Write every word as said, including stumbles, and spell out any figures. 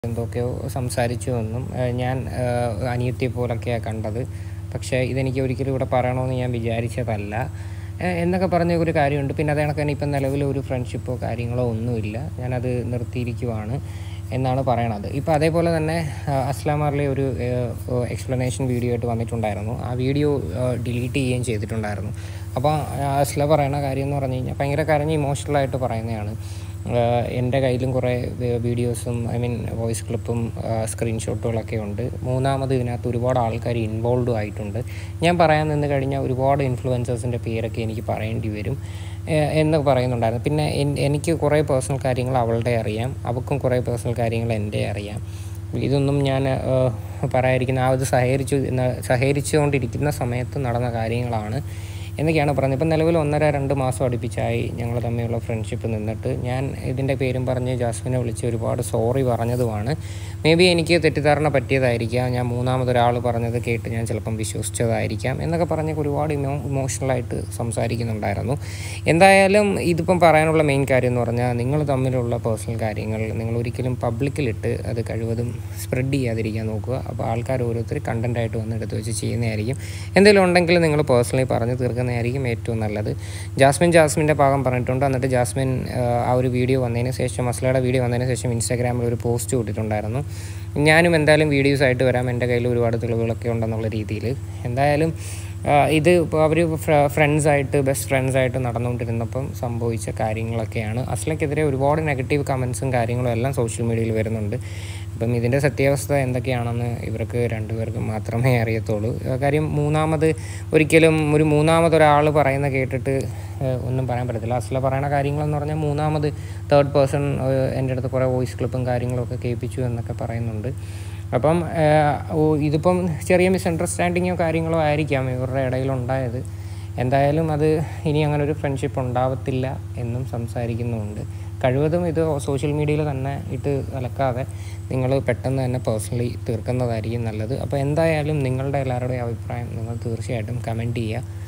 എന്തൊക്കെയോ സംസാരിച്ചു എന്നും ഞാൻ അനിയത്തിയെ പോലൊക്കെയാണ് കണ്ടത്. പക്ഷേ ഇതെനിക്ക് ഒരിക്കലും ഇവിടെ പറയണമെന്ന് ഞാൻ വിചാരിച്ചതല്ല എന്നൊക്കെ പറഞ്ഞ ഒരു കാര്യമുണ്ട്. പിന്നെ അതേ കണക്ക് തന്നെ ഇപ്പം നിലവിൽ ഒരു ഫ്രണ്ട്ഷിപ്പോ കാര്യങ്ങളോ ഒന്നുമില്ല. ഞാനത് നിർത്തിയിരിക്കുവാണ് എന്നാണ് പറയണത്. ഇപ്പോൾ അതേപോലെ തന്നെ അസ്ലാം അർലി ഒരു എക്സ്പ്ലനേഷൻ വീഡിയോ ആയിട്ട് വന്നിട്ടുണ്ടായിരുന്നു. ആ വീഡിയോ ഡിലീറ്റ് ചെയ്യുകയും ചെയ്തിട്ടുണ്ടായിരുന്നു. അപ്പോൾ അസ്ല പറയണ കാര്യം എന്ന് പറഞ്ഞു കഴിഞ്ഞാൽ ഭയങ്കര കരഞ്ഞ് ഇമോഷണലായിട്ട് പറയുന്നതാണ്. എൻ്റെ കയ്യിലും കുറേ വീഡിയോസും ഐ മീൻ വോയിസ് ക്ലിപ്പും സ്ക്രീൻഷോട്ടുകളൊക്കെ ഉണ്ട്. മൂന്നാമത് ഇതിനകത്ത് ഒരുപാട് ആൾക്കാർ ഇൻവോൾവ് ആയിട്ടുണ്ട്. ഞാൻ പറയാൻ നിന്ന് കഴിഞ്ഞാൽ ഒരുപാട് ഇൻഫ്ലുവൻസേഴ്സിൻ്റെ പേരൊക്കെ എനിക്ക് പറയേണ്ടി വരും എന്നൊക്കെ പറയുന്നുണ്ടായിരുന്നു. പിന്നെ എനിക്ക് കുറേ പേഴ്സണൽ കാര്യങ്ങൾ അവളുടെ അറിയാം, അവൾക്കും കുറേ പേഴ്സണൽ കാര്യങ്ങൾ എൻ്റെ അറിയാം. ഇതൊന്നും ഞാൻ പറയാതിരിക്കുന്ന ആ ഇത് സഹകരിച്ചു സഹകരിച്ചുകൊണ്ടിരിക്കുന്ന സമയത്ത് നടന്ന കാര്യങ്ങളാണ് എന്നൊക്കെയാണ് പറഞ്ഞത്. ഇപ്പം നിലവിൽ ഒന്നര രണ്ട് മാസം അടുപ്പിച്ചായി ഞങ്ങൾ തമ്മിലുള്ള ഫ്രണ്ട്ഷിപ്പ് നിന്നിട്ട് ഞാൻ ഇതിൻ്റെ പേരും പറഞ്ഞ് ജാസ്മിനെ വിളിച്ച് ഒരുപാട് സോറി പറഞ്ഞതുമാണ്. മേ ബി എനിക്ക് തെറ്റിദ്ധാരണ പറ്റിയതായിരിക്കാം, ഞാൻ മൂന്നാമതൊരാൾ പറഞ്ഞത് കേട്ട് ഞാൻ ചിലപ്പം വിശ്വസിച്ചതായിരിക്കാം എന്നൊക്കെ പറഞ്ഞ് ഒരുപാട് ഇമോ ഇമോഷണലായിട്ട് സംസാരിക്കുന്നുണ്ടായിരുന്നു. എന്തായാലും ഇതിപ്പം പറയാനുള്ള മെയിൻ കാര്യം എന്ന് പറഞ്ഞാൽ നിങ്ങൾ തമ്മിലുള്ള പേഴ്സണൽ കാര്യങ്ങൾ നിങ്ങൾ ഒരിക്കലും പബ്ലിക്കിലിട്ട് അത് കഴിവതും സ്പ്രെഡ് ചെയ്യാതിരിക്കാൻ നോക്കുക. അപ്പോൾ ആൾക്കാർ ഓരോരുത്തർ കണ്ടൻറ്റായിട്ട് വന്ന് എടുത്ത് വെച്ച് ചെയ്യുന്നതായിരിക്കും. എന്തെങ്കിലും ഉണ്ടെങ്കിൽ നിങ്ങൾ പേഴ്സണലി പറഞ്ഞ് തീർക്കുന്നതായിരിക്കും ഏറ്റവും നല്ലത്. ജാസ്മിൻ ജാസ്മിൻ്റെ ഭാഗം പറഞ്ഞിട്ടുണ്ട്. എന്നിട്ട് ജാസ്മിൻ ആ ഒരു വീഡിയോ വന്നതിന് ശേഷം അസ്ലയുടെ വീഡിയോ വന്നതിന് ശേഷം ഇൻസ്റ്റാഗ്രാമിൽ ഒരു പോസ്റ്റ് ഇട്ടിട്ടുണ്ടായിരുന്നു. ഞാനും എന്തായാലും വീഡിയോസായിട്ട് വരാം, എൻ്റെ കയ്യിൽ ഒരുപാട് തെളിവുകളൊക്കെ ഉണ്ടെന്നുള്ള രീതിയിൽ. എന്തായാലും ഇത് ഇപ്പോൾ അവർ ഫ്രണ്ട്സായിട്ട് ബെസ്റ്റ് ഫ്രണ്ട്സായിട്ട് നടന്നുകൊണ്ടിരുന്നപ്പം സംഭവിച്ച കാര്യങ്ങളൊക്കെയാണ്. അസ്ലയ്ക്കെതിരെ ഒരുപാട് നെഗറ്റീവ് കമൻസും കാര്യങ്ങളും എല്ലാം സോഷ്യൽ മീഡിയയിൽ വരുന്നുണ്ട്. അപ്പം ഇതിൻ്റെ സത്യാവസ്ഥ എന്തൊക്കെയാണെന്ന് ഇവർക്ക് രണ്ടുപേർക്കും മാത്രമേ അറിയത്തുള്ളൂ. കാര്യം മൂന്നാമത് ഒരിക്കലും ഒരു മൂന്നാമതൊരാൾ പറയുന്ന കേട്ടിട്ട് ഒന്നും പറയാൻ പറ്റത്തില്ല. അസ്ല പറയുന്ന കാര്യങ്ങളെന്ന് പറഞ്ഞാൽ മൂന്നാമത് തേർഡ് പേഴ്സൺ എൻ്റെ അടുത്ത് കുറേ വോയിസ് ക്ലിപ്പും കാര്യങ്ങളൊക്കെ കേൾപ്പിച്ചു എന്നൊക്കെ പറയുന്നുണ്ട്. അപ്പം ഇതിപ്പം ചെറിയ മിസ്അണ്ടർസ്റ്റാൻഡിങ്ങോ കാര്യങ്ങളോ ആയിരിക്കാം ഇവരുടെ ഇടയിലുണ്ടായത്. എന്തായാലും അത് ഇനി അങ്ങനെ ഒരു ഫ്രണ്ട്ഷിപ്പ് ഉണ്ടാവത്തില്ല എന്നും സംസാരിക്കുന്നുമുണ്ട്. കഴിവതും ഇത് സോഷ്യൽ മീഡിയയിൽ തന്നെ ഇട്ട് അലക്കാതെ നിങ്ങൾ പെട്ടെന്ന് തന്നെ പേഴ്സണലി തീർക്കുന്നതായിരിക്കും നല്ലത്. അപ്പോൾ എന്തായാലും നിങ്ങളുടെ എല്ലാവരുടെയും അഭിപ്രായം നിങ്ങൾ തീർച്ചയായിട്ടും കമൻറ്റ് ചെയ്യുക.